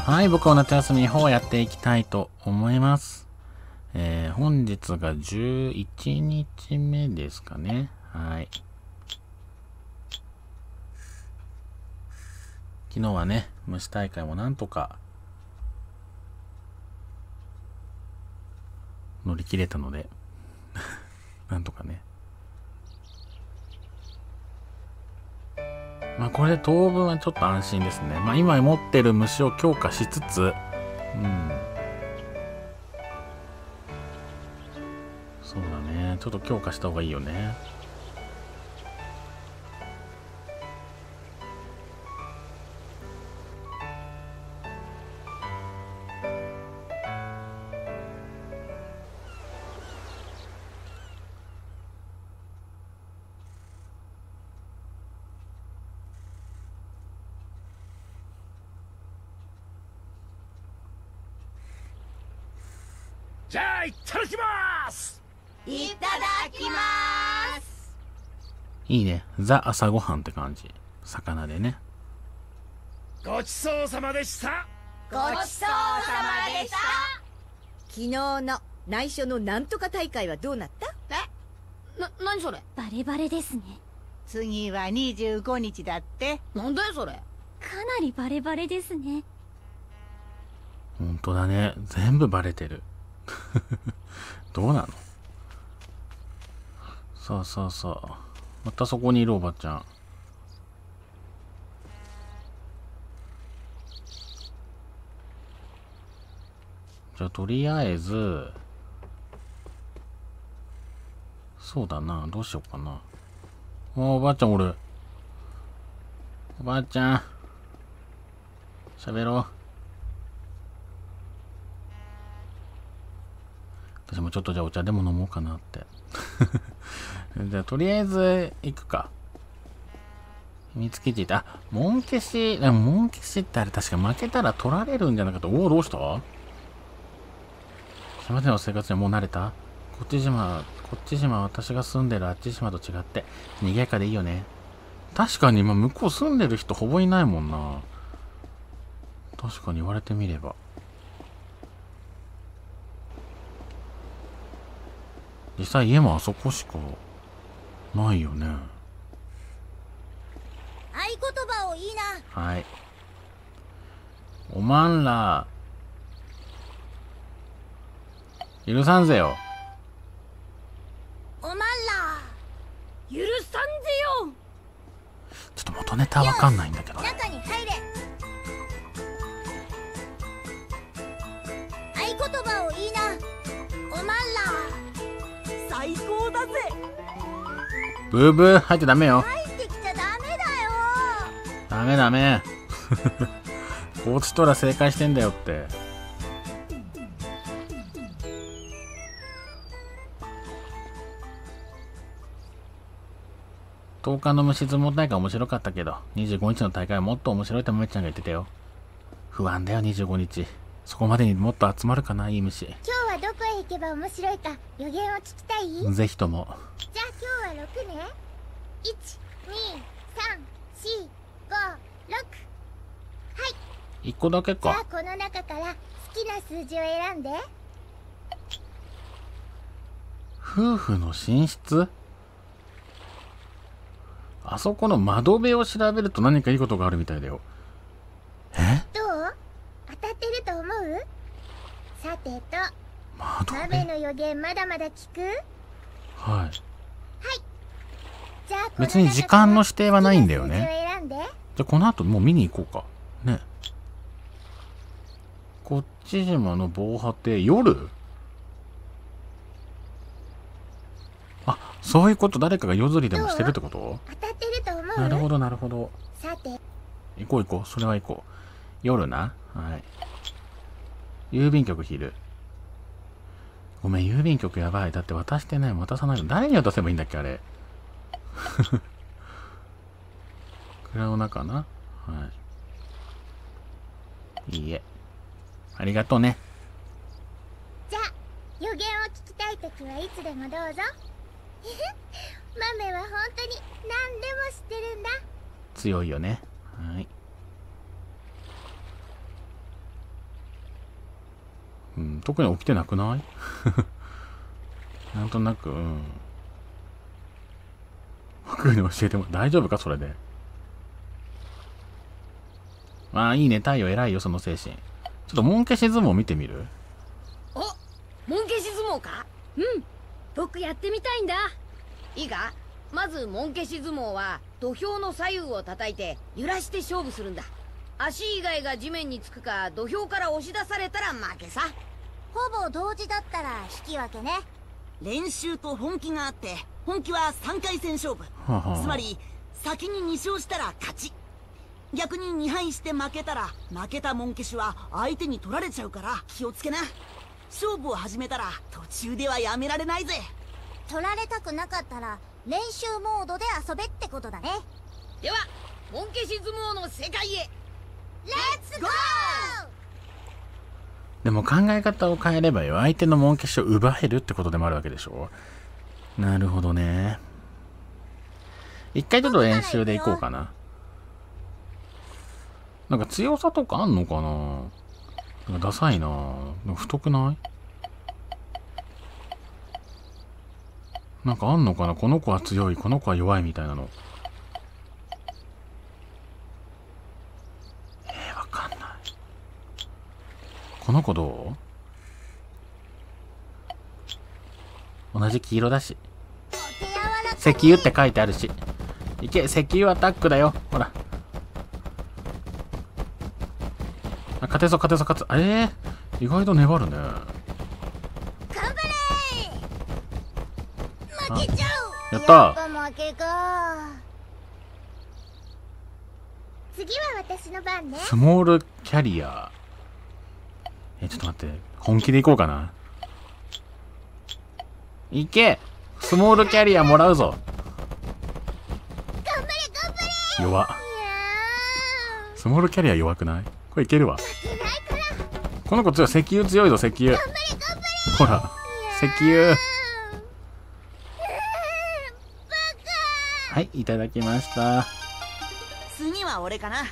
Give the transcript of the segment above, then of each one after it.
はい、僕は夏休みの方をやっていきたいと思います。本日が11日目ですかね。はい。昨日はね、虫大会もなんとか乗り切れたので、なんとかね。まあこれで当分はちょっと安心ですね。まあ今持ってる虫を強化しつつ、そうだね。ちょっと強化した方がいいよね。 じゃあいただきます。 いただきます。 いいね。ザ朝ごはんって感じ。魚でね。 ごちそうさまでした。 ごちそうさまでした。 昨日の内緒のなんとか大会はどうなった？ 何それ？ バレバレですね。 次は25日だって。 なんだよそれ。 かなりバレバレですね。 ほんとだね。全部バレてる。どうなの？さあさあさあ。またそこにいるおばちゃん。じゃあとりあえず、そうだな。どうしようかな。おばあちゃんおる。おばあちゃん。喋ろう。私もちょっとじゃあお茶でも飲もうかなって。じゃあとりあえず行くか。秘密基地って、あ、モン消しってあれ確か負けたら取られるんじゃなかった。おお、どうした？島での生活にはもう慣れた？こっち島は私が住んでるあっち島と違って賑やかでいいよね。確かに今向こう住んでる人ほぼいないもんな。確かに言われてみれば。実際家もあそこしかないよね。 合言葉をいいな。 はい。おまんら、許さんぜよ。 おまんら許さんぜよ。 ちょっと元ネタわかんないんだけどね。 中に入れ。合言葉をいいな。おまんら最高だぜ。 ブーブー入ってダメよ。 入ってきちゃダメだよ。 ダメダメ。こっちとら正解してんだよって。10日の虫相撲大会面白かったけど、25日の大会はもっと面白いとめっちゃんが言ってたよ。不安だよ、25日。そこまでにもっと集まるかな、いい虫。 今日はどこへ行けば面白いか予言を聞きたい？ ぜひとも。 じゃあ今日は6ね。1、2、3、4、5、6。はい。 1個だけじゃあか。 この中から好きな数字を選んで。 夫婦の寝室？あそこの窓辺を調べると何かいいことがあるみたいだよ。 どう？当たってると思う？さてと、 窓鍋辺？ の予言まだまだ聞く？ はい。 じゃあこの中から別に時間の指定はないんだよね。 好きな数字を選んで。 じゃあこの後もう見に行こうか。ね。こっち島の防波堤、夜？あ、そういうこと。誰かが夜釣りでもしてるってこと？ 当たってると思う？ なるほど、なるほど。 さて、 行こう行こう。それは行こう。夜な。はい。郵便局昼。ごめん、郵便局やばい。だって渡してない。渡さないの。誰に渡せばいいんだっけ、あれ。蔵の中な。はい。いいえ。ありがとうね。 じゃあ予言を聞きたいときはいつでもどうぞ。豆は本当に何でも知ってるんだ。 強いよね。はい。 うん、特に起きてなくないなんとなく、うん。僕に教えても大丈夫かそれで。まあいいね、太陽偉いよ、その精神。ちょっとモンケシ相撲見てみる？ お、モンケシ相撲か？ うん、僕やってみたいんだ。 いいか？まずモンケシ相撲は土俵の左右を叩いて揺らして勝負するんだ。足以外が地面につくか土俵から押し出されたら負けさ。 ほぼ同時だったら引き分けね。 練習と本気があって、本気は3回戦勝負。 ははつまり先に2勝したら勝ち。逆に2敗して負けたら、負けたモンケシは相手に取られちゃうから気をつけな。勝負を始めたら途中ではやめられないぜ。 取られたくなかったら練習モードで遊べってことだね。 ではモンケシ相撲の世界へレッツゴー。 でも考え方を変えればよ、相手のモンケシを奪えるってことでもあるわけでしょ。なるほどね。一回ちょっと練習でいこうかな。なんか強さとかあんのかな。なんかダサいな。なんか太くない？なんかあんのかな。この子は強い、この子は弱いみたいなの。わかんない。この子どう？同じ黄色だし。石油って書いてあるし。いけ、石油アタックだよ。ほら。あ、勝てそう、勝てそう、勝つ。意外と粘るね。 頑張れー。負けちゃう。 やったやっぱ負けか。次は私の番ね。 スモールキャリア。ちょっと待って。本気でいこうかな。いけ！スモールキャリアもらうぞ。 頑張れ頑張れ。 弱っ。スモールキャリア弱くない？これいけるわ。 負けないから。 この子強い。石油強いぞ、石油。 頑張れ頑張れ。 ほら。石油。はい、いただきました。 次は俺かな。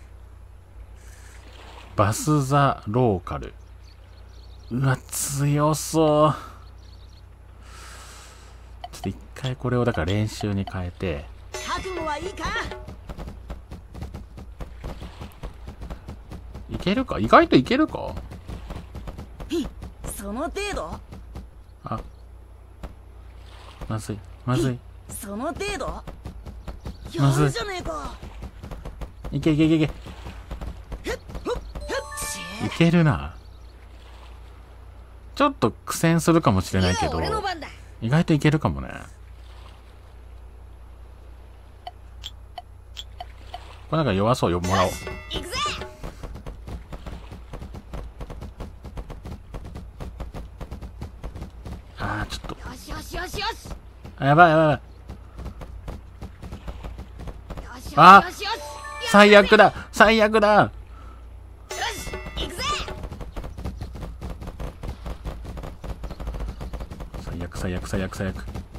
バス・ザ・ローカル。うわ、強そう。ちょっと一回これをだから練習に変えて。 覚悟はいいか？ いけるか？意外といけるか？ その程度？ あ、まずい、まずい。 その程度？ まずいやるじゃねえか。 いけいけいけいけ。いけるな。ちょっと苦戦するかもしれないけど、 俺の番だ。 意外といけるかもね。これなんか弱そうよ、もらおう。 行くぜ。 あー、ちょっと。 よしよしよしよし。 あ、やばいやばいやばい。 よしあよしよしよし。 最悪だ最悪だ。 よし行くぜ。 最悪最悪最悪最悪。 よ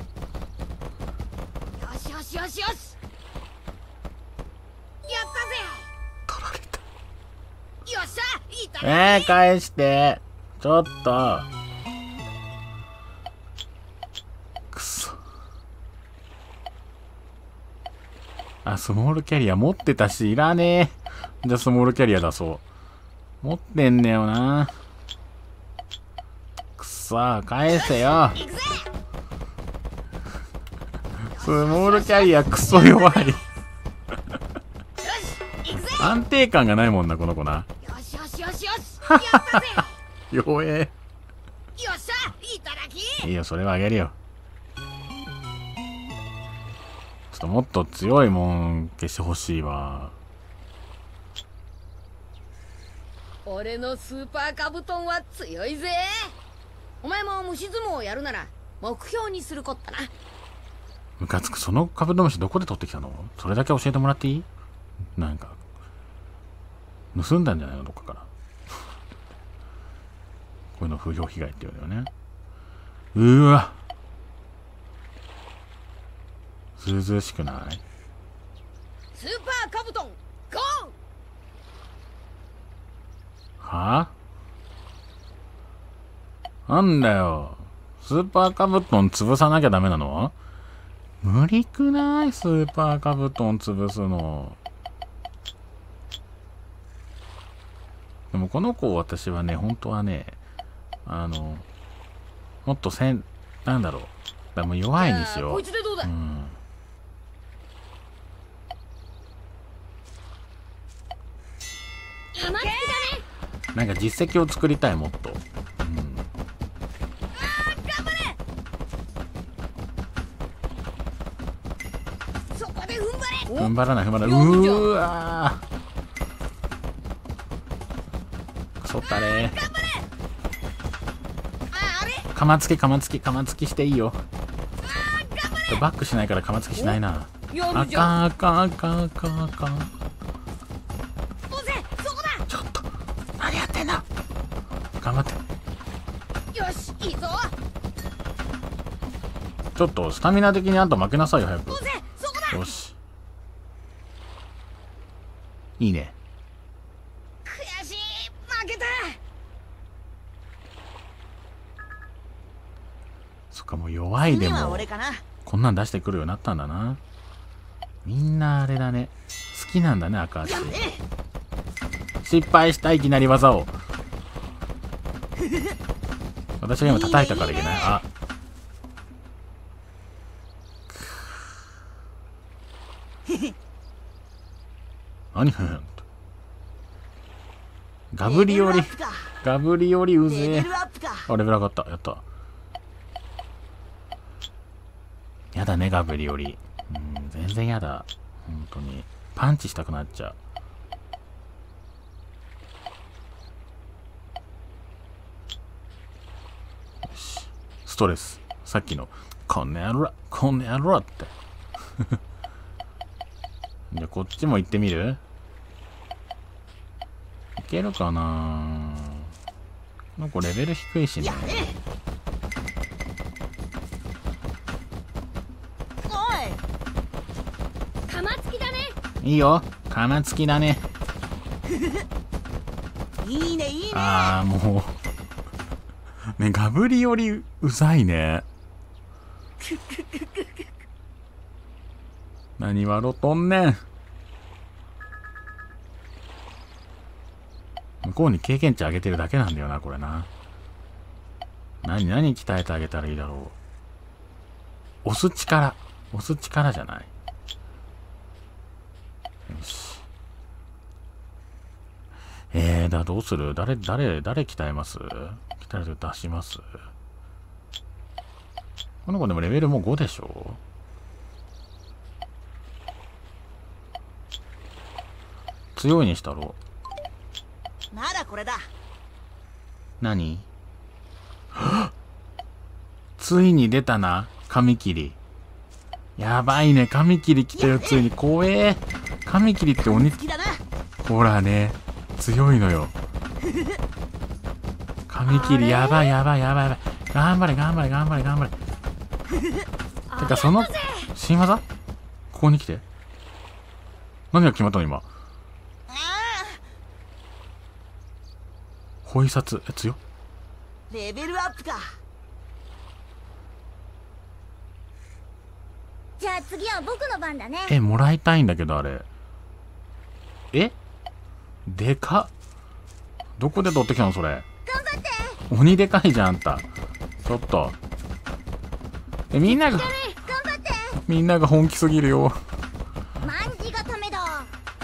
しよしよしよし。やったぜ。 取られた。 よっしゃいいたね。 返して。ちょっと。くそ。あ、スモールキャリア持ってたし、いらねえ。じゃあスモールキャリア出そう。持ってんねよな。くそー、返せよ。 行くぜ。 スモールキャリアクソ弱い。 よし行くぜ。 安定感がないもんな、この子な。 よしよしよしよし。やったぜ。 弱え。 よっしゃいただき。 いいよ、それはあげるよ。ちょっともっと強いもん消してほしいわ。 俺のスーパーカブトンは強いぜ。お前も虫相撲をやるなら目標にするこったな。 ムカつく。そのカブトムシどこで取ってきたの？それだけ教えてもらっていい？なんか盗んだんじゃないの、どっかから。こういうの風評被害って言うのよね。うわ、ずうずうしくない？ スーパーカブトンゴー。 はあ？ なんだよ。スーパーカブトン潰さなきゃダメなの？無理くない？スーパーカブトン潰すの。でもこの子私はね、本当はね、もっとなんだろう。だからもう弱いにしよう。 こいつでどうだ？ うん。 玉突きだね。 なんか実績を作りたい、もっと。 頑張れ。そこで踏ん張れ。 踏ん張らない、踏ん張らない。 やるじゃんうーわー。くそったれ。 あれかまつきしていいよ。バックしないからかまつきしないな。あやるじゃん。 かんあかんあかんあかんあかん。 おぜ、そこだ。 ちょっと、何やってんの？頑張って。 よし、いいぞ。 ちょっと、スタミナ的にあんた負けなさいよ、早く。 おぜ、そこだ。 よし。いいね。 悔しい、負けた。 そっか、もう弱いで次はも、 俺かな。 こんなん出してくるようになったんだな。みんなあれだね。好きなんだね、赤足。失敗した、いきなり技を。私が今叩いたからいけない。あ。何ふんと。ガブリオリうぜえ。 レベルアップか。 あ、レベル上がった。やった。やだね、ガブリオリ。全然やだ。本当に。パンチしたくなっちゃう。よし。ストレス。さっきの、こんなやろって。じゃあ、こっちも行ってみる？いけるかな？この子レベル低いしね。 玉突きだね。 いいよ。かまつきだね。 いいねいいね。 ああ、もう。ね、ガブリよりうざいね。何笑とんねん。向こうに経験値上げてるだけなんだよな、これな。何鍛えてあげたらいいだろう。押す力じゃない。よし。どうする？誰鍛えます？鍛えると出します？この子でもレベルもう5でしょ？強いにしたろ。 ならこれだ。 何？ついに出たな、髪切り。やばいね、髪切り来てる、ついに。怖え。髪切りって鬼。 好きだな。 ほらね、強いのよ。髪切り、やばい。頑張れ。てか、その、新技？ここに来て。何が決まったの今。ホイサツ、強っ。 レベルアップか。 じゃあ次は僕の番だね。 もらいたいんだけど、あれ。でかっ。どこで取ってきたのそれ。 頑張って。 鬼でかいじゃん、あんた。ちょっと。みんなが本気すぎるよ。 万字固めだ。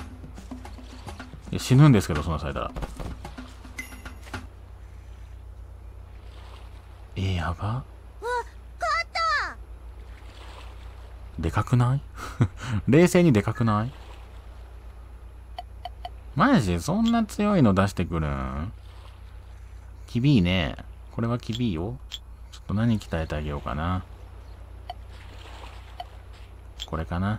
死ぬんですけど、そんなされたら。やば。 勝った。 でかくない？冷静にでかくない？マジでそんな強いの出してくるん？きびいね。これはきびいよ。ちょっと何鍛えてあげようかな。これかな。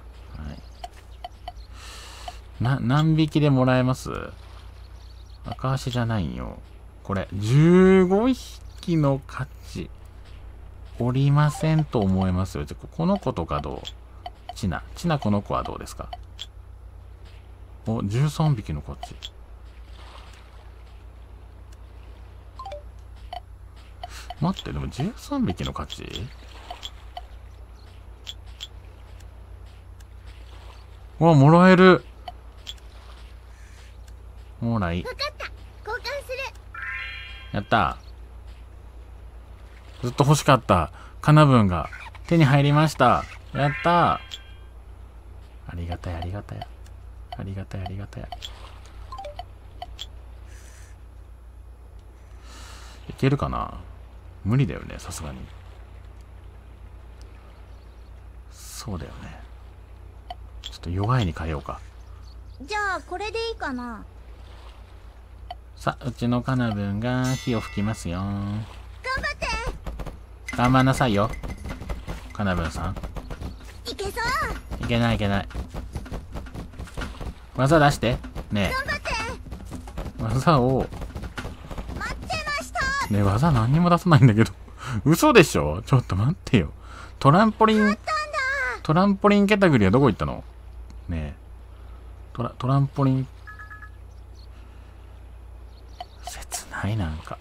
はい。何匹でもらえます？赤足じゃないんよ。これ、15匹の価値、おりませんと思いますよ。じゃ、この子とかどう？チナこの子はどうですか？お、13匹の価値。 待って、でも13匹の価値。うわ、もらえる。もらい。 分かった。交換する。 やった。ずっと欲しかったカナブンが手に入りました。やった。ありがたい、ありがたい。ありがたい、ありがたい。いけるかな。無理だよね、さすがに。そうだよね。ちょっと弱いに変えようか。 じゃあこれでいいかな。 さあ、うちのカナブンが火を吹きますよ。 頑張って頑張んなさいよ、カナブンさん。 いけそう。 いけないいけない。技出してね頑張ってえ。技を待ってました。 ねえ、技何にも出さないんだけど嘘でしょ。ちょっと待ってよ。トランポリンケタグリはどこ行ったのねえ。トランポリン切ないなんか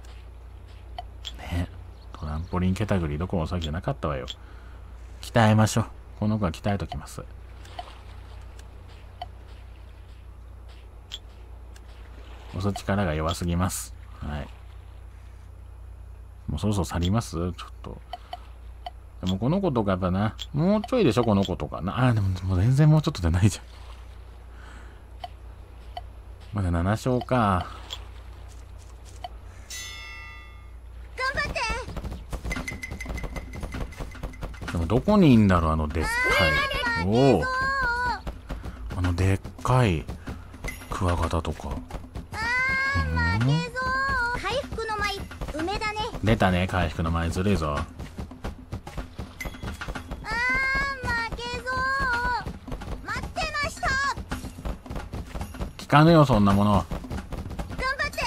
ねえ。トランポリンケタグリどこも先じゃなかったわよ。鍛えましょう。この子は鍛えときます。押す力が弱すぎます。はい。もうそろそろ去ります？ちょっと。でもこの子とかやっぱな、もうちょいでしょ、この子とかな。でも全然もうちょっとじゃないじゃん。まだ7勝か。 頑張って。 でもどこにいんだろう、あのでっかい。おお。あのでっかいクワガタとか。 負けぞー。回復の舞梅だね。 出たね、回復の前ずるいぞ。 負けぞー。待ってました。 効かぬよ、そんなもの。 頑張って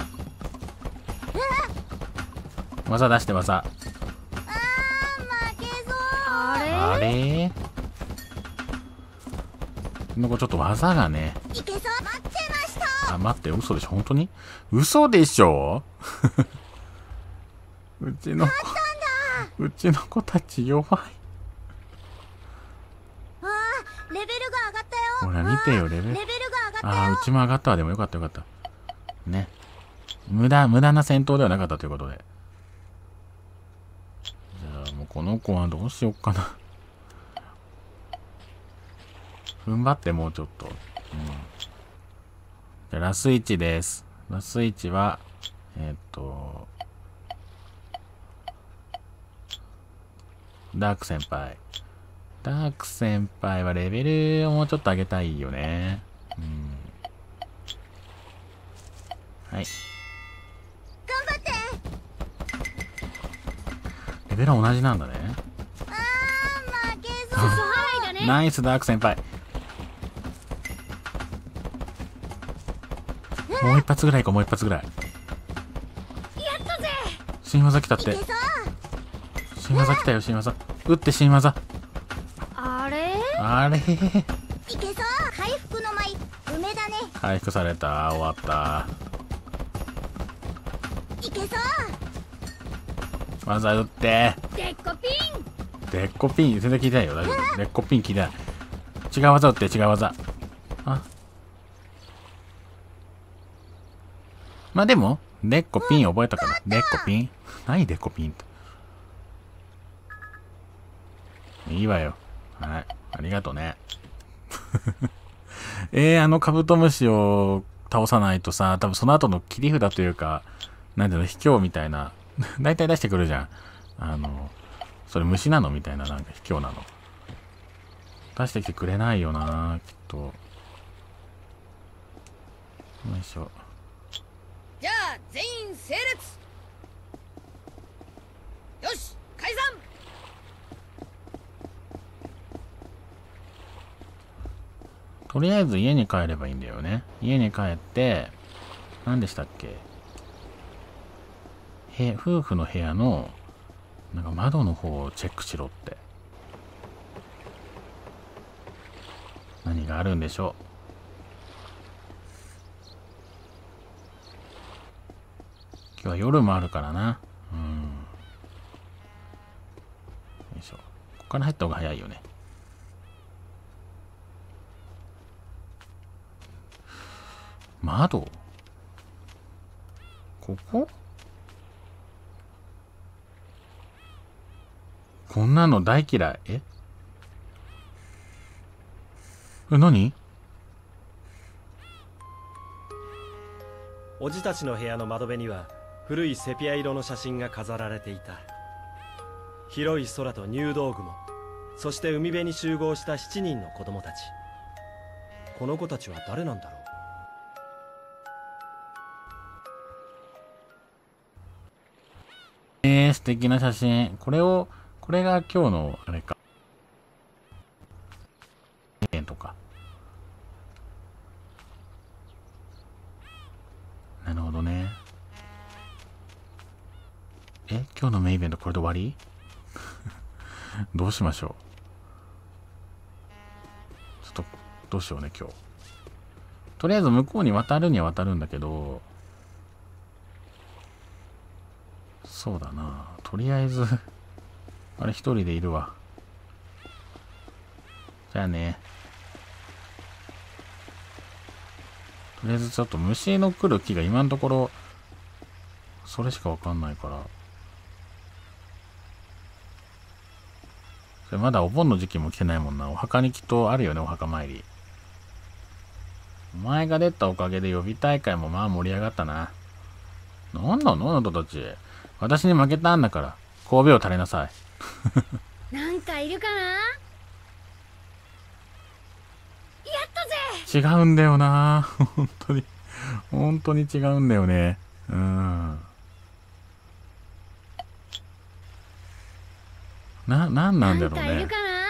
技出して技。 負けぞあれこの子ちょっと技がね。 ー。いけそう。待ってました。 待って、嘘でしょ、本当に嘘でしょうちの子たち弱い。 レベルが上がったよ。 ほら見てよ、レベル。 レベルが上がったよ。 うちも上がったわ。でもよかったよかった。ね。無駄な戦闘ではなかったということで。じゃあもうこの子はどうしよっかな。踏ん張ってもうちょっと。じゃあラス1です。ラス1は、ダーク先輩。ダーク先輩はレベルをもうちょっと上げたいよね。はい。 頑張って。 レベルは同じなんだね。 負けぞ裾払いだね。 ナイスダーク先輩。もう一発ぐらいか、もう一発ぐらい。 やったぜ。 新技来たって。 いけそう。 新技来たよ、新技。打って新技。 あれあれいけそう。回復の舞梅だね。 回復された。終わった。 いけそう。 技打って。 でっこピン。 でっこピン。全然聞いてないよ。大丈夫。でっこピン聞いてない。違う技打って、違う技。まあでも、でっこピン覚えたから。でっこピン。何でっこピンって。いいわよ。はい。ありがとね。カブトムシを倒さないとさ、多分その後の切り札というか、なんていうの、卑怯みたいな、大体出してくるじゃん。それ虫なのみたいな、なんか卑怯なの。出してきてくれないよな、きっと。よいしょ。 じゃあ全員整列。よし解散。 とりあえず家に帰ればいいんだよね。家に帰って何でしたっけ、夫婦の部屋のなんか窓の方をチェックしろって。何があるんでしょう。今日は夜もあるからな。 こから入った方が早いよね。窓？ここ？こんなの大嫌い。何？ おじたちの部屋の窓辺には古いセピア色の写真が飾られていた。広い空と入道雲、そして海辺に集合した7人の子供たち。この子たちは誰なんだろう。素敵な写真。これが今日のあれか。とか。なるほどね。今日のメインイベントこれで終わり？どうしましょう。ちょっと、どうしようね、今日。とりあえず向こうに渡るには渡るんだけど、そうだな。とりあえず、あれ一人でいるわ。じゃあね。とりあえずちょっと虫の来る木が今のところ、それしかわかんないから。それまだお盆の時期も来てないもんな。お墓にきっとあるよね、お墓参り。お前が出たおかげで予備大会もまあ盛り上がったな。なんなのあなたたち。私に負けたんだから、神戸を垂れなさい。 なんかいるかな？やったぜ！ 違うんだよな。本当に違うんだよね。なんなんだろうね。 なんかいるかな？や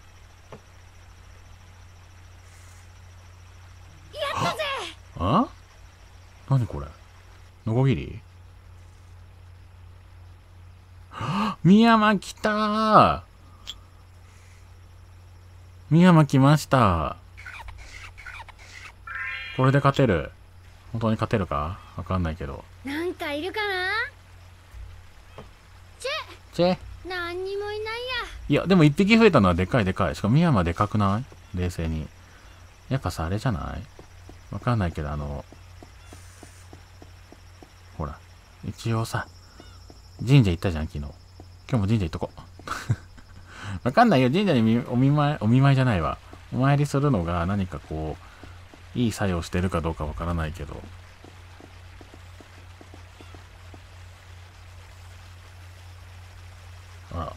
ったぜ！ あ？何これ？ノコギリ？深山来たー。深山来ました。これで勝てる。本当に勝てるかわかんないけど。 なんかいるかな？ チェ何にもいないや。 いや、でも一匹増えたのはでかいでかい。しかも深山でかくない？冷静に。やっぱさ、あれじゃない？わかんないけど、ほら。一応さ、神社行ったじゃん、昨日。今日も神社行っとこう。わかんないよ。神社にお見舞いじゃないわ。お参りするのが何かこう、いい作用してるかどうかわからないけど。あら。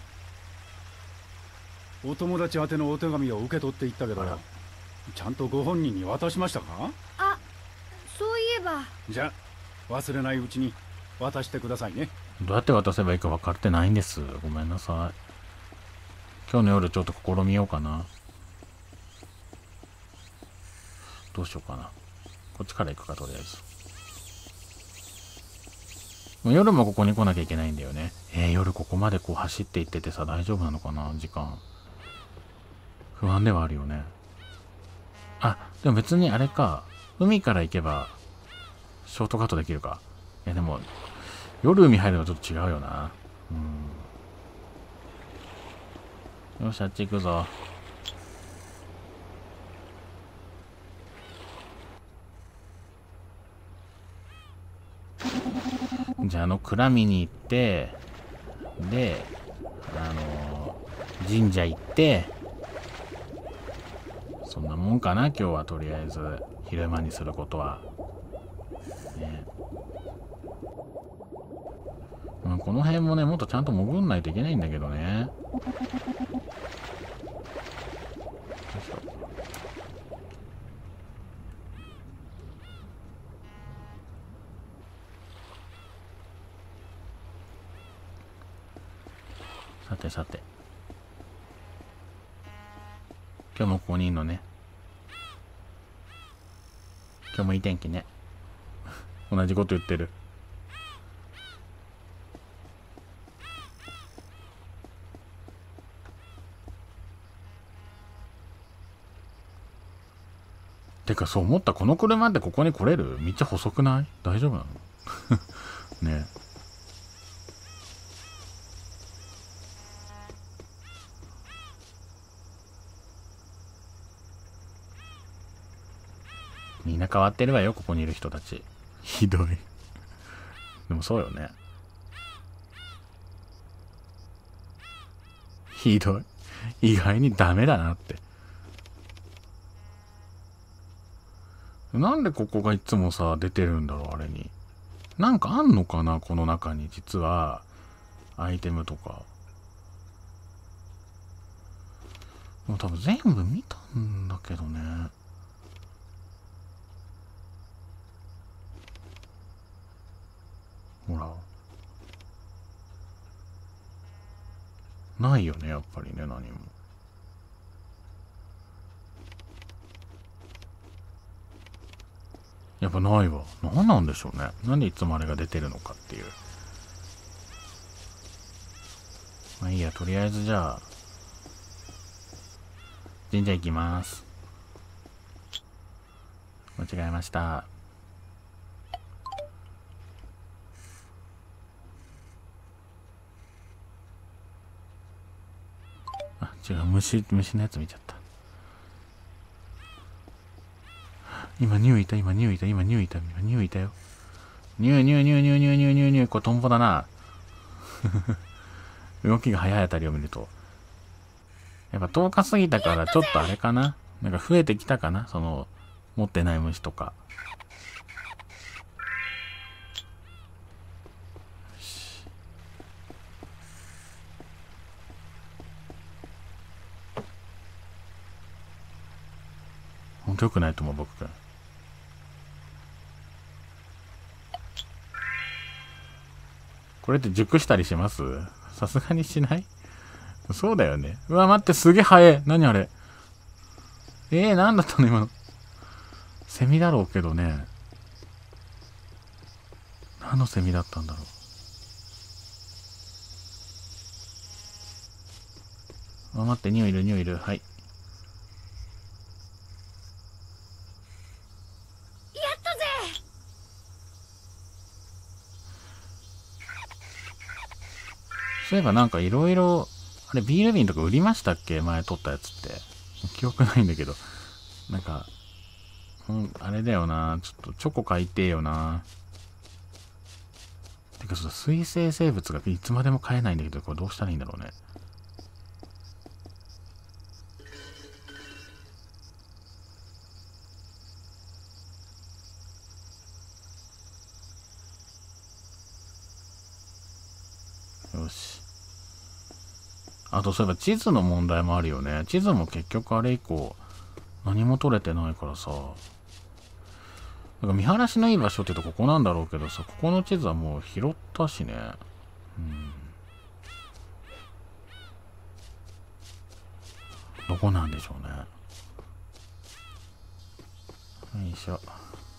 お友達宛てのお手紙を受け取っていったけど、ちゃんとご本人に渡しましたか？ あ、そういえば。 じゃあ、忘れないうちに渡してくださいね。 どうやって渡せばいいか分かってないんです。ごめんなさい。今日の夜ちょっと試みようかな。どうしようかな。こっちから行くか、とりあえず。もう夜もここに来なきゃいけないんだよね。夜ここまでこう走って行っててさ、大丈夫なのかな、時間。不安ではあるよね。あ、でも別にあれか。海から行けば、ショートカットできるか。でも、夜海入るのちょっと違うよな。よし、あっち行くぞ。じゃあ蔵見に行って、で、神社行って、そんなもんかな、今日はとりあえず、昼間にすることは。ね。この辺もね、もっとちゃんと潜んないといけないんだけどね。さてさて。今日もここにいんのね。今日もいい天気ね。同じこと言ってる。てかそう思った。この車ってここに来れる？道細くない？大丈夫なの？ねえ。 みんな変わってるわよ、ここにいる人たち。ひどい。でもそうよね。ひどい。意外にダメだなって。なんでここがいつもさ、出てるんだろう、あれに。なんかあんのかな、この中に、実は。アイテムとか。もう多分全部見たんだけどね。ほら。ないよね、やっぱりね、何も。やっぱないわ。何なんでしょうね。なんでいつもあれが出てるのかっていう。まあいいや、とりあえずじゃあ、神社行きます。間違えました。あ、違う、虫のやつ見ちゃった。今ニューいたよ。ニュー。これトンボだな。動きが速いあたりを見ると。やっぱ10日過ぎたからちょっとあれかな。なんか増えてきたかな。その、持ってない虫とか。ほんと良くないと思う、僕くん。これって熟したりします？さすがにしない？そうだよね。うわ、待って、すげえ速え。何あれ。なんだったの今の。セミだろうけどね。何のセミだったんだろう。あ、待って、ニューいる。はい。 やったぜ。 そういえばなんかいろいろ、あれビール瓶とか売りましたっけ？前取ったやつって。記憶ないんだけど。なんか、あれだよな。ちょっとチョコ買いてえよな。てかちょっと水生生物がいつまでも買えないんだけど、これどうしたらいいんだろうね。よし。あとそういえば地図の問題もあるよね。地図も結局あれ以降何も取れてないからさ。なんか見晴らしのいい場所ってとここなんだろうけどさ、ここの地図はもう拾ったしね。どこなんでしょうね。よいしょ。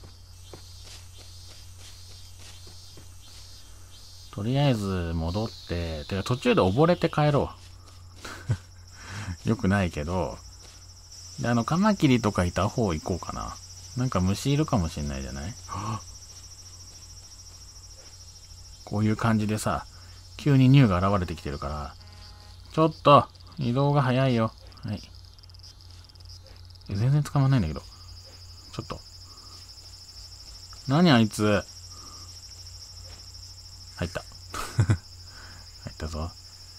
とりあえず戻って、てか途中で溺れて帰ろう。よくないけど。で、カマキリとかいた方行こうかな。なんか虫いるかもしんないじゃない？こういう感じでさ、急にニューが現れてきてるから、ちょっと、移動が早いよ。はい。全然捕まんないんだけど。ちょっと。何あいつ。入った。入ったぞ。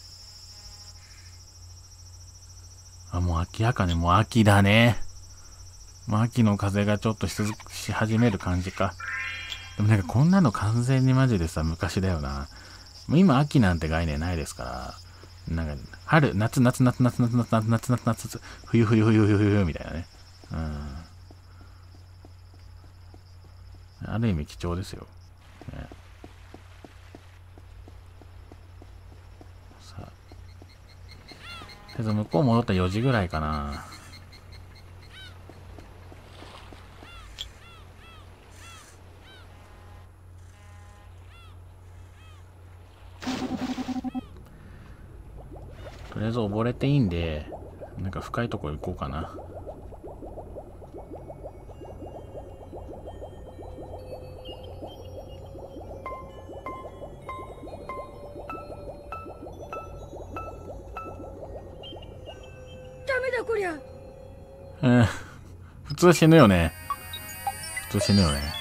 あ、もう秋やかね。もう秋だね。もう秋の風がちょっとし始める感じか。でもなんかこんなの完全にマジでさ、昔だよな。もう今秋なんて概念ないですから。なんか、春、夏、冬みたいなね。ある意味貴重ですよ。ね、さあ。とりあえず向こう戻ったら4時ぐらいかな。とりあえず溺れていいんで、なんか深いとこ行こうかな。 ダメだこりゃ。 普通死ぬよね。 普通死ぬよね。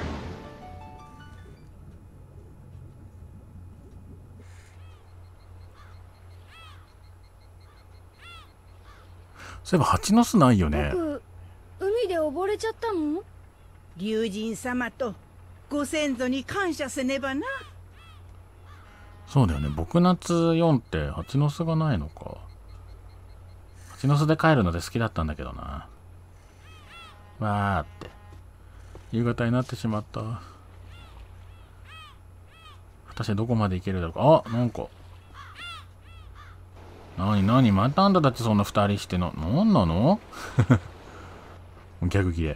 そういえば蜂の巣ないよね。 僕海で溺れちゃったの？ 龍神様とご先祖に感謝せねばな。 そうだよね。僕夏4って蜂の巣がないのか。蜂の巣で帰るので好きだったんだけどな。わーって。夕方になってしまった。果たしてどこまで行けるだろうか。あ、なんか。なにまたあんたたちそんな2人してなんなの逆切れ。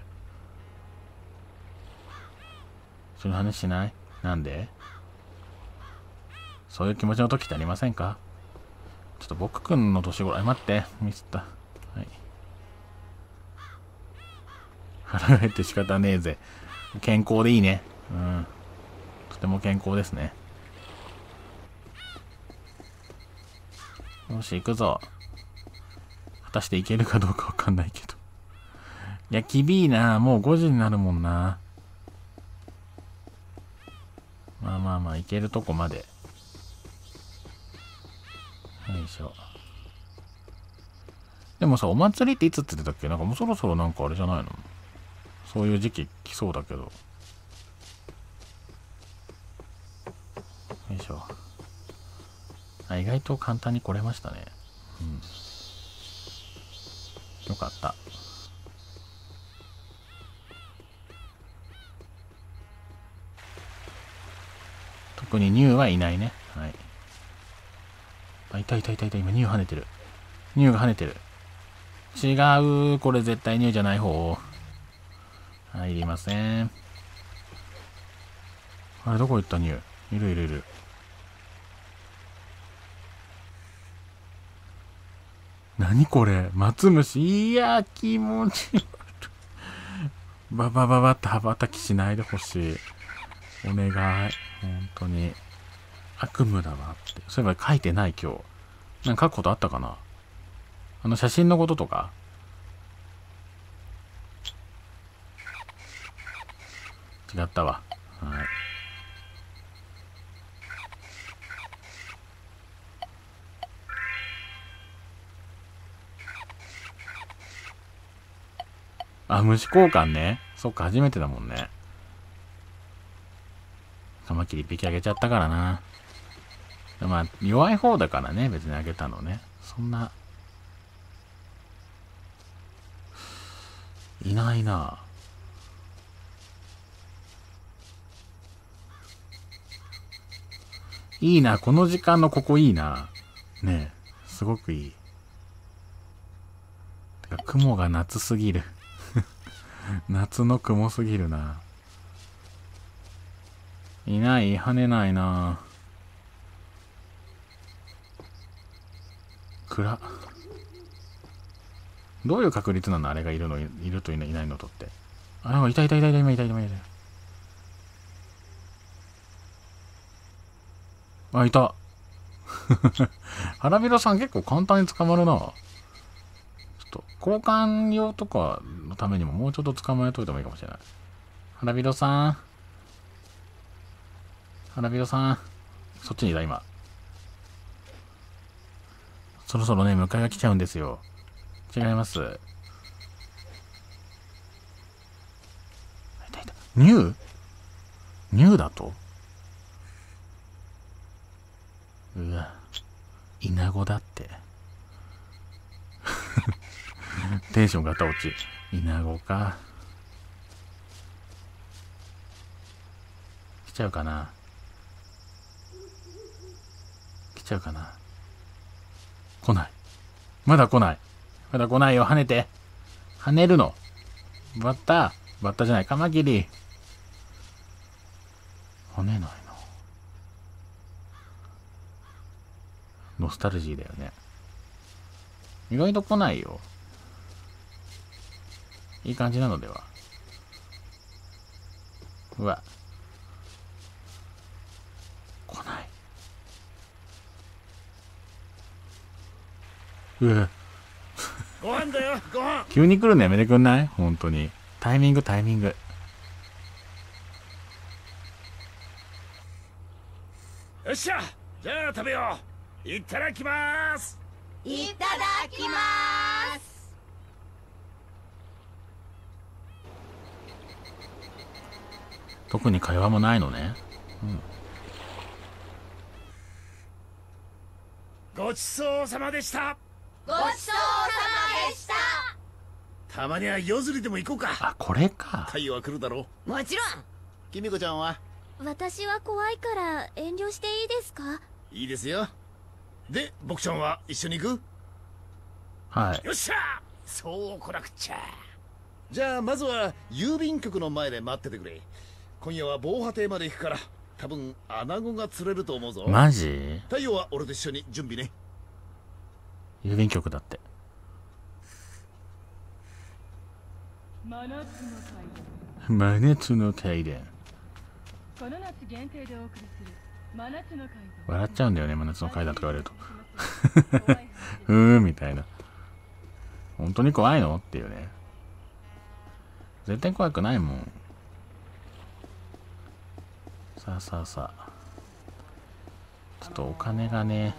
その話しない？なんで？そういう気持ちの時ってありませんか？ちょっと僕くんの年頃、待って、ミスった。はい。腹が減って仕方ねえぜ。健康でいいね。うん。とても健康ですね。よし、行くぞ。果たして行けるかどうかわかんないけど。いや、きびいな。もう5時になるもんな。まあ、行けるとこまで。よいしょ。でもさ、お祭りっていつって言ってたっけ？なんかもうそろそろなんかあれじゃないの？そういう時期来そうだけど。よいしょ。意外と簡単に来れましたね。うん。よかった。特にニューはいないね。はい。いた。今ニュー跳ねてる。ニューが跳ねてる。違う。これ絶対ニューじゃない方。入りません。あれ、どこ行ったニュー？いる。何これ？松虫。いや、気持ち悪い。バって羽ばたきしないでほしい。お願い。本当に。悪夢だわって。そういえば書いてない今日。なんか書くことあったかな？写真のこととか？違ったわ。はい。あ、虫交換ね。そっか、初めてだもんね。カマキリ一匹あげちゃったからな。まあ、弱い方だからね、別にあげたのね。そんな。いないな。いいな、この時間のここいいな。ねえ、すごくいい。てか、雲が夏すぎる。夏の雲すぎるな。いない、跳ねないな。暗。どういう確率なの？あれがいるといないのとって。あ、いた。今いた。あ、いた。腹広さん結構簡単に捕まるな。ちょっと、交換用とかのためにももうちょっと捕まえといてもいいかもしれない。腹広さん。そっちにいた、今。そろそろね、迎えが来ちゃうんですよ。違います。いた。ニューだと？うわ、イナゴだって。テンションガタ落ち。イナゴか。来ちゃうかな。来ない。まだ来ないよ。跳ねて。跳ねるの。バッタじゃない。カマキリ。跳ねないな。ノスタルジーだよね。意外と来ないよ。いい感じなのでは。うわ。来ない。うわ。 ご飯だよ、ご飯。 急に来るのやめてくんない？本当に。タイミング。 よっしゃ、じゃあ食べよう。いただきます。 いただきます。 特に会話もないのね。 ごちそうさまでした。 ごちそうさまでした。 たまには夜釣りでも行こうか。 あ、これか。 太陽は来るだろもちろん。 きみこちゃんは？ 私は怖いから遠慮していいですか？ いいですよ。で、僕ちゃんは一緒に行く？ はい。 よっしゃ、そう来なくっちゃ。じゃあまずは郵便局の前で待っててくれ。今夜は防波堤まで行くから、多分アナゴが釣れると思うぞ。 マジ？ 太陽は俺と一緒に準備ね。 郵便局だって。真夏の階段。 この夏限定でお送りする真夏の階段。 笑っちゃうんだよね、真夏の階段とか言われると。みたいな。本当に怖いのっていうね。絶対怖くないもん。さあさあさあ。ちょっとお金がね。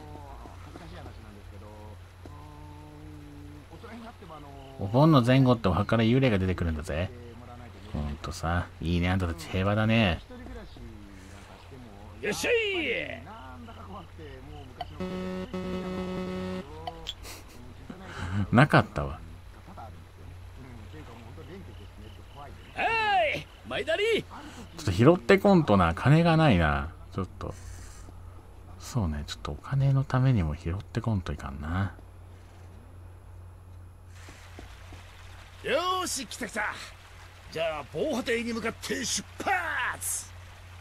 お盆の前後ってお墓から幽霊が出てくるんだぜ。ほんとさ、いいね、あんたたち平和だね。 よっしゃい。 なかったわ。 はい、マイダリー。 ちょっと拾ってこんとな、金がないな。ちょっと。そうね、ちょっとお金のためにも拾ってこんといかんな。 よーし、来た来た。じゃあ防波堤に向かって出発。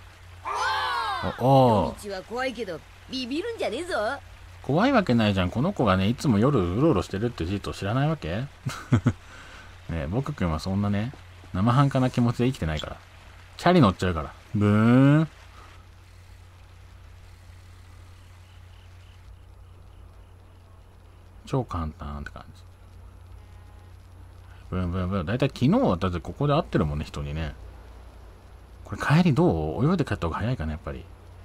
お夜道は怖いけどビビるんじゃねえぞ。 怖いわけないじゃん。この子がね、いつも夜うろうろしてるって事実を知らないわけねえ、僕くんはそんなね、生半可な気持ちで生きてないから。チャリ乗っちゃうから。ブーン。超簡単って感じ。ブンブンブン。だいたい昨日はだってここで会ってるもんね、人にね。これ帰りどう？泳いで帰った方が早いかな、やっぱり。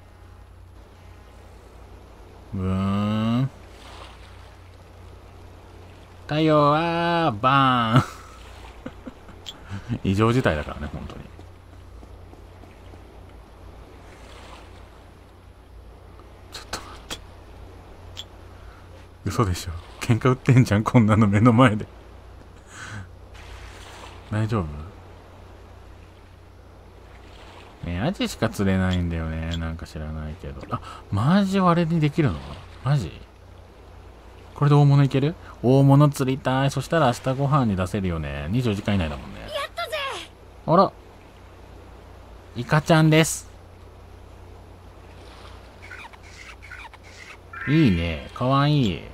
ブーン。太陽はバーン。異常事態だからね、本当に。ちょっと待って。嘘でしょ。喧嘩売ってんじゃん、こんなの目の前で。大丈夫？ねえ、アジしか釣れないんだよね。なんか知らないけど。あ、マジあれにできるの？マジ？これで大物いける？大物釣りたい。そしたら明日ご飯に出せるよね。24時間以内だもんね。 やったぜ！ あら。イカちゃんです。いいね。かわいい。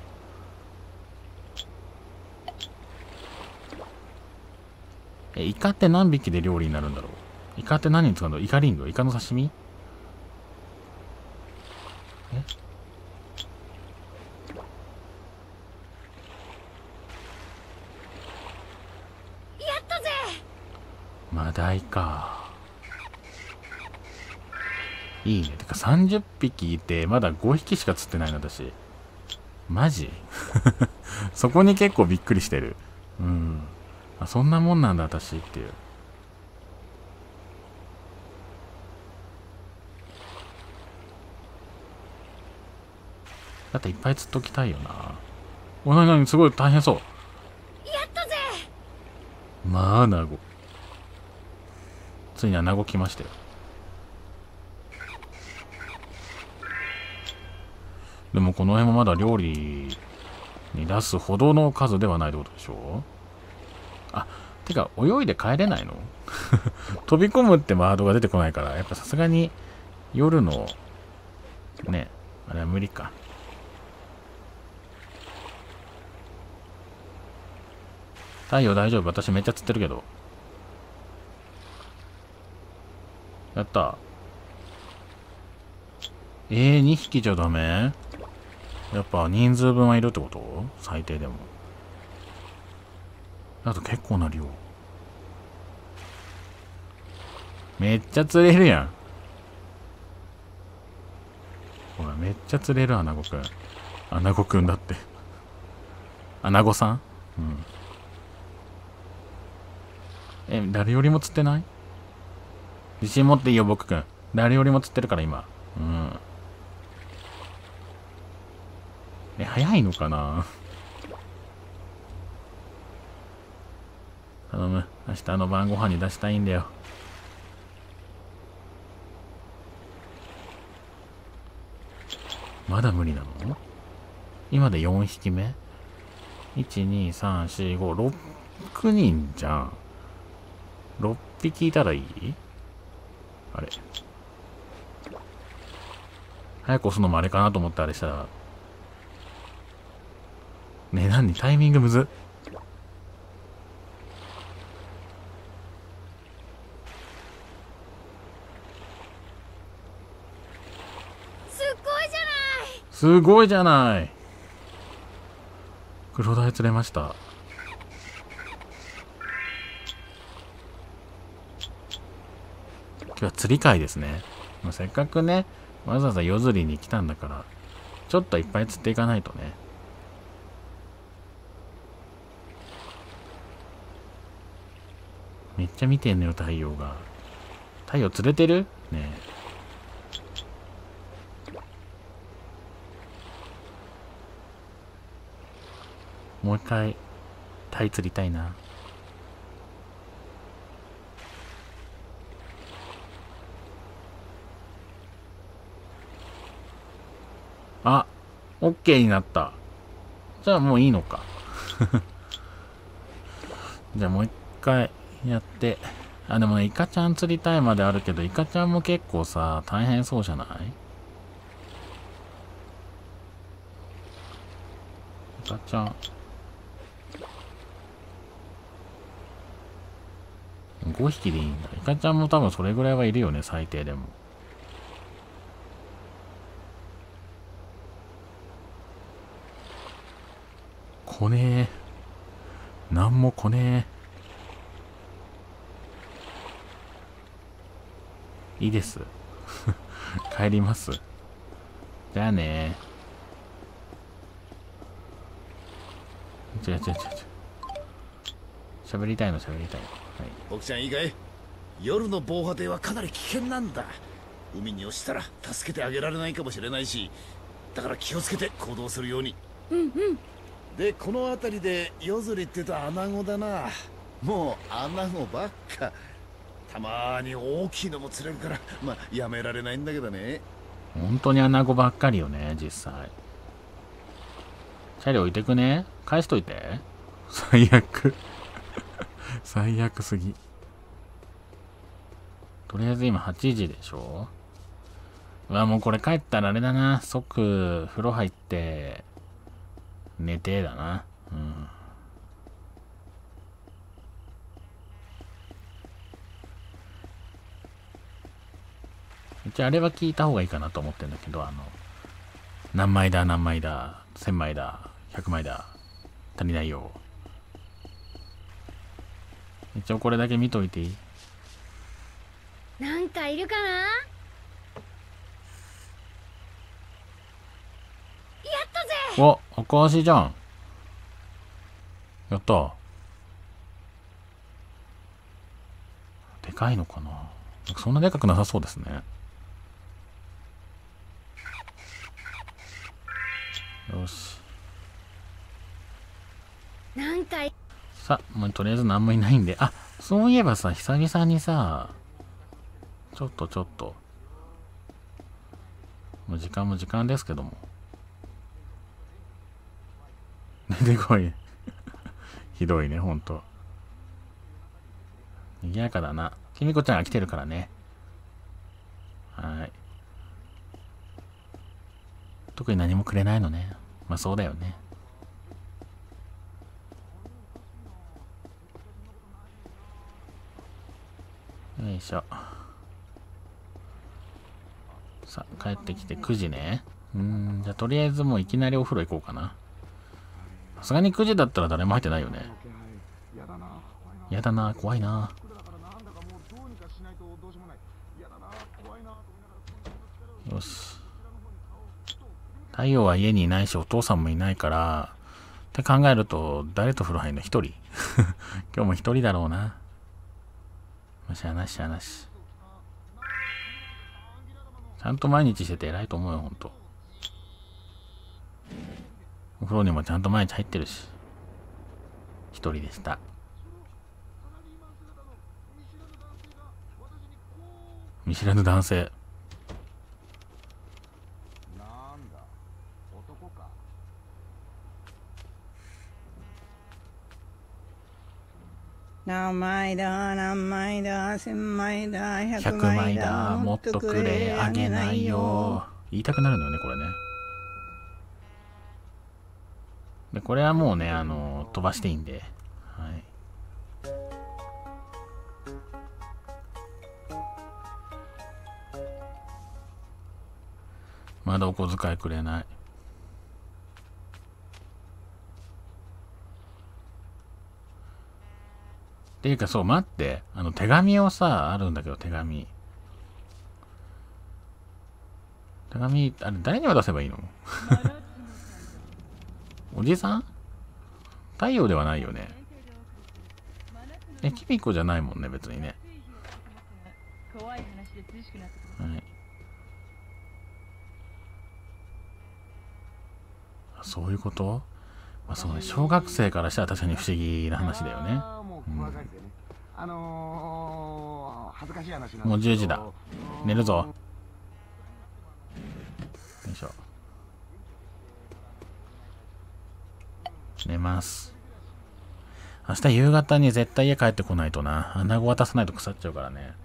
イカって何匹で料理になるんだろう。イカって何に使うんだろう。イカリング？イカの刺身？ やったぜ！ マダイか。いいね。てか30匹いてまだ5匹しか釣ってないの私。マジそこに結構びっくりしてる。うん。あ、そんなもんなんだ私っていう。だっていっぱい釣っときたいよな。お、なになに、すごい大変そう。 やったぜ！ まあ、アナゴ。ついにアナゴ来ましたよ。でもこの辺もまだ料理に出すほどの数ではないってことでしょ。あ、てか泳いで帰れないの飛び込むってワードが出てこないから、やっぱさすがに夜のね、あれは無理か。太陽大丈夫？私めっちゃ釣ってるけど。やった。2匹じゃダメ？やっぱ人数分はいるってこと？最低でも。あと結構な量。めっちゃ釣れるやん。 めっちゃ釣れる、アナゴくん。アナゴくんだって。アナゴさん？うん。誰よりも釣ってない？自信持っていいよ、僕くん。誰よりも釣ってるから今。うん。早いのかな？頼む。明日の晩ご飯に出したいんだよ。まだ無理なの？今で4匹目？ 1、2、3、4、5、6人じゃん。6匹いたらいい？あれ。早く押すのもあれかなと思ってあれしたら。ねえ、何？タイミングむずっ。すごいじゃない。黒鯛釣れました。今日は釣り会ですね。せっかくね、わざわざ夜釣りに来たんだから、ちょっといっぱい釣っていかないとね。めっちゃ見てんのよ、太陽が。太陽釣れてる？ねえ。もう一回、タイ釣りたいな。あ、オッケーになった。じゃあもういいのか。じゃあもう一回やって。あ、でもね、イカちゃん釣りたいまであるけど、イカちゃんも結構さ、大変そうじゃない？イカちゃん。5匹でいいんだ。イカちゃんも多分それぐらいはいるよね、最低でも。来ねえ。なんも来ねえ。いいです。帰ります。じゃあね。違う。喋りたいの。はい、 僕ちゃんいいかい？夜の防波堤はかなり危険なんだ。海に落ちたら助けてあげられないかもしれないし、だから気をつけて行動するように。で、この辺りで夜釣りってとアナゴだな。もうアナゴばっか。たまーに大きいのも釣れるから、まあやめられないんだけどね。 本当にアナゴばっかりよね、実際。チャリ置いてくね。返しといて。最悪。最悪すぎ。とりあえず今8時でしょ。うわ、もうこれ帰ったらあれだな。即風呂入って寝てだな。一応あれは聞いた方がいいかなと思ってんだけど、何枚だ、1000枚だ、100枚だ、足りないよ。一応これだけ見といていい？ なんかいるかな？やったぜ！ お、赤足じゃん。やった。でかいのかな？そんなでかくなさそうですね。よし。 なんかさあ、もうとりあえず何もいないんで。あ、そういえばさ、久々にさ、ちょっと。もう時間も時間ですけども。出てこい。ひどいね、ほんと。賑やかだな。きみこちゃんが来てるからね。はい。特に何もくれないのね。まあそうだよね。よいしょ。さあ、帰ってきて9時ね。じゃあとりあえずもういきなりお風呂行こうかな。さすがに9時だったら誰も入ってないよね。やだな、怖いな。よし。 太陽は家にいないし、お父さんもいないから、って考えると、誰と風呂入るの？一人今日も一人だろうな。しゃあなし、しゃあなし。ちゃんと毎日してて偉いと思うよ、ほんと。お風呂にもちゃんと毎日入ってるし。一人でした。見知らぬ男性。 何枚だ何枚だ千枚だ 100枚だもっとくれあげないよ。言いたくなるのよね、これね。で、これはもうね、飛ばしていいんで。はい。まだお小遣いくれない。っていうか、そう、待って。手紙をさ、あるんだけど、手紙。手紙、あれ、誰に渡せばいいのおじさん？太陽ではないよね。キミコじゃないもんね、別にね。はい。そういうこと？まあそうね、小学生からしたら確かに不思議な話だよね。もう10時だ。寝るぞ。よいしょ。寝ます。明日夕方に絶対家帰ってこないとな。穴子渡さないと腐っちゃうからね。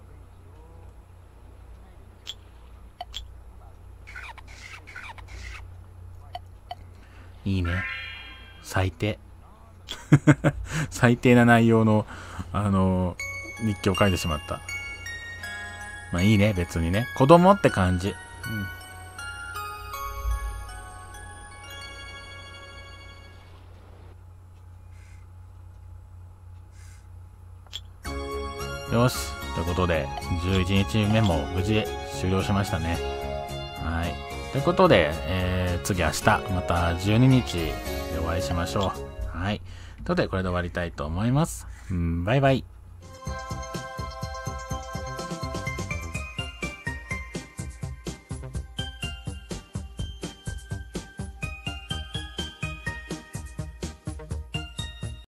いいね。最低。最低な内容の、日記を書いてしまった。まあいいね、別にね。子供って感じ。よし。ということで、11日目も無事終了しましたね。はい。ということで、次明日、また12日でお会いしましょう。はい。ということで、これで終わりたいと思います。バイバイ。